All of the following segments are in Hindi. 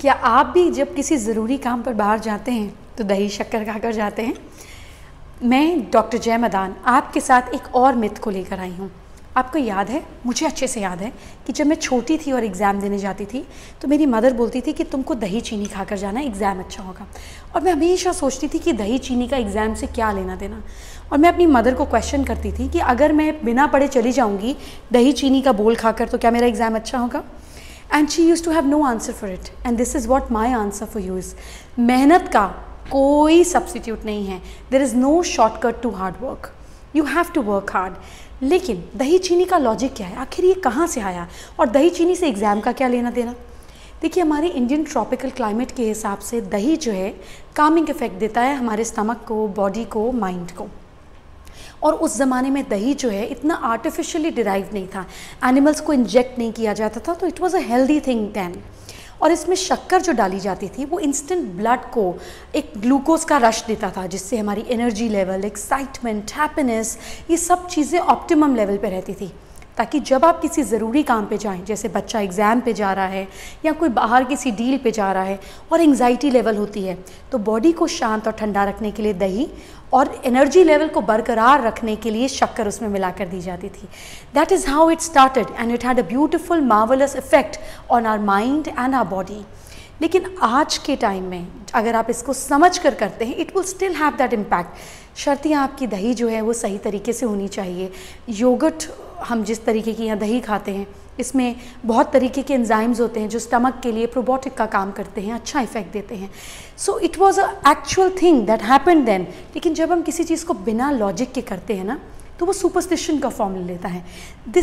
क्या आप भी जब किसी ज़रूरी काम पर बाहर जाते हैं तो दही शक्कर खाकर जाते हैं? मैं डॉक्टर जय मदान आपके साथ एक और मिथ को लेकर आई हूँ। आपको याद है, मुझे अच्छे से याद है कि जब मैं छोटी थी और एग्ज़ाम देने जाती थी तो मेरी मदर बोलती थी कि तुमको दही चीनी खाकर जाना, एग्ज़ाम अच्छा होगा। और मैं हमेशा सोचती थी कि दही चीनी का एग्ज़ाम से क्या लेना देना। और मैं अपनी मदर को क्वेश्चन करती थी कि अगर मैं बिना पढ़े चली जाऊँगी दही चीनी का बोल खाकर तो क्या मेरा एग्ज़ाम अच्छा होगा? And she used to have no answer for it, and this is what my answer for you is, मेहनत का कोई सब्स्टिट्यूट नहीं है। There is no shortcut to hard work, you have to work hard. लेकिन दही चीनी का लॉजिक क्या है, आखिर ये कहाँ से आया और दही चीनी से एग्ज़ाम का क्या लेना देना? देखिए, हमारे इंडियन ट्रॉपिकल क्लाइमेट के हिसाब से दही जो है कामिंग इफेक्ट देता है हमारे स्टमक को, बॉडी को, माइंड को। और उस ज़माने में दही जो है इतना आर्टिफिशियली डिराइव नहीं था, एनिमल्स को इंजेक्ट नहीं किया जाता था, तो it was a healthy thing then. और इसमें शक्कर जो डाली जाती थी वो इंस्टेंट ब्लड को एक ग्लूकोज का रश देता था, जिससे हमारी एनर्जी लेवल, एक्साइटमेंट, हैप्पीनेस, ये सब चीज़ें ऑप्टिमम लेवल पे रहती थी, ताकि जब आप किसी ज़रूरी काम पे जाएं, जैसे बच्चा एग्ज़ाम पे जा रहा है या कोई बाहर किसी डील पे जा रहा है और एंग्जाइटी लेवल होती है, तो बॉडी को शांत और ठंडा रखने के लिए दही और एनर्जी लेवल को बरकरार रखने के लिए शक्कर उसमें मिलाकर दी जाती थी। That is how it started and it had a beautiful marvellous effect on our mind and our body. लेकिन आज के टाइम में अगर आप इसको समझ कर करते हैं, it will still have that impact. शर्तियाँ आपकी दही जो है वो सही तरीके से होनी चाहिए। योगर्ट, हम जिस तरीके की यहाँ दही खाते हैं, इसमें बहुत तरीके के एंजाइम्स होते हैं जो स्टमक के लिए प्रोबायोटिक का काम करते हैं, अच्छा इफेक्ट देते हैं। So it was a actual thing that happened then. लेकिन जब हम किसी चीज़ को बिना लॉजिक के करते हैं ना, तो वो सुपरस्टिशन का फॉर्म ले लेता है।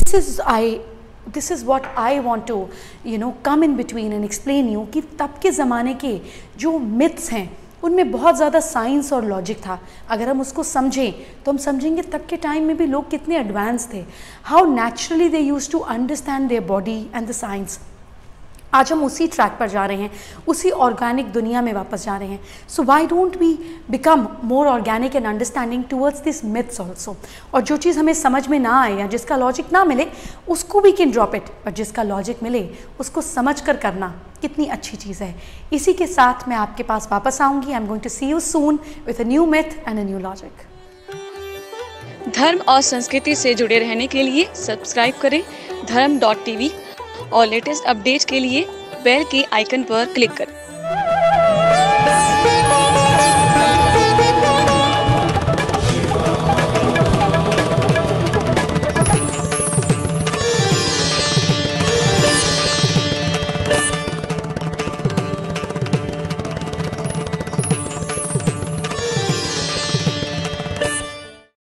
This is what I want to come in between and explain you कि तब के ज़माने के जो मिथ्स हैं उनमें बहुत ज़्यादा साइंस और लॉजिक था। अगर हम उसको समझें तो हम समझेंगे तब के टाइम में भी लोग कितने एडवांस थे, how naturally they use to understand their body and the science. आज हम उसी ट्रैक पर जा रहे हैं, उसी ऑर्गेनिक दुनिया में वापस जा रहे हैं। So why don't we become more organic and understanding towards this myths also. और जो चीज़ हमें समझ में ना आए या जिसका लॉजिक ना मिले, उसको we can drop it, but जिसका लॉजिक मिले उसको समझ कर करना कितनी अच्छी चीज़ है। इसी के साथ मैं आपके पास वापस आऊँगी। I am going to see you soon with a new myth and a new logic. धर्म और संस्कृति से जुड़े रहने के लिए सब्सक्राइब करें धर्म.tv और लेटेस्ट अपडेट्स के लिए बेल के आइकन पर क्लिक करें।